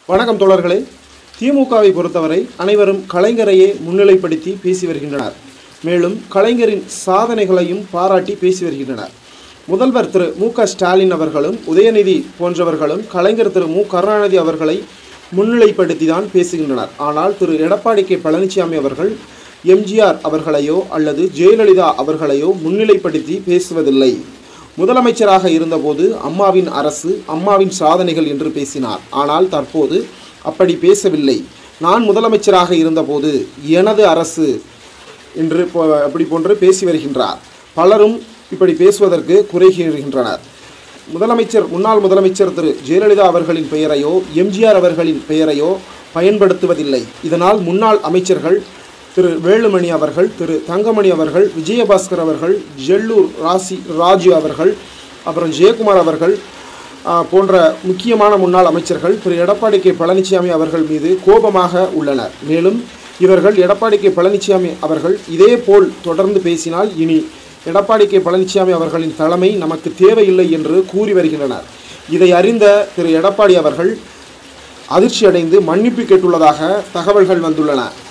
வணக்கம் தோழர்களே. திமுகவை பொறுத்தவரை அனைவரும் கலைஞரையே முன்னிலைப்படுத்தி பேசி வருகின்றனர். மேலும் கலைஞரின் சாதனைகளையும் பாராட்டி பேசி வருகின்றனர். முதல்வர் திரு மு.க. ஸ்டாலின் அவர்களும் உதயநிதி போன்றவர்களும் கலைஞர் திரு மு. கருணாநிதி அவர்களை முன்னிலைப்படுத்தி தான் பேசுகின்றனர். ஆனால் திரு எடப்பாடி கே. பழனிசாமி அவர்கள் எம்ஜிஆர் அவர்களையோ அல்லது ஜெயலலிதா அவர்களையோ முன்னிலைப்படுத்தி பேசுவதில்லை. முதலமைச்சராக இருந்தபோது அம்மாவின் அரசு, அம்மாவின் சாதனைகள் என்று பேசினார். ஆனால் தற்போது அப்படி பேசவில்லை. நான் முதலமைச்சராக இருந்தபோது எனது அரசு என்று அப்படி போன்று பேசி வருகின்றார். பலரும் இப்படி பேசுவதற்கு குறைகின்றனர். முன்னாள் முதலமைச்சர் திரு ஜெயலலிதா அவர்களின் பெயரையோ எம்ஜிஆர் அவர்களின் பெயரையோ பயன்படுத்துவதில்லை. இதனால் முன்னாள் அமைச்சர்கள் திரு வேலுமணி அவர்கள், திரு தங்கமணி அவர்கள், விஜயபாஸ்கர் அவர்கள், ஜெல்லூர் ராஜு அவர்கள், அப்புறம் ஜெயக்குமார் அவர்கள் போன்ற முக்கியமான முன்னாள் அமைச்சர்கள் திரு எடப்பாடி கே. பழனிசாமி அவர்கள் மீது கோபமாக உள்ளனர். மேலும் இவர்கள் எடப்பாடி கே. பழனிசாமி அவர்கள் இதே போல் தொடர்ந்து பேசினால் இனி எடப்பாடி கே. பழனிசாமி அவர்களின் தலைமை நமக்கு தேவையில்லை என்று கூறி வருகின்றனர். இதை அறிந்த திரு எடப்பாடி அவர்கள் அதிர்ச்சி அடைந்து மன்னிப்பு கேட்டுள்ளதாக தகவல்கள் வந்துள்ளன.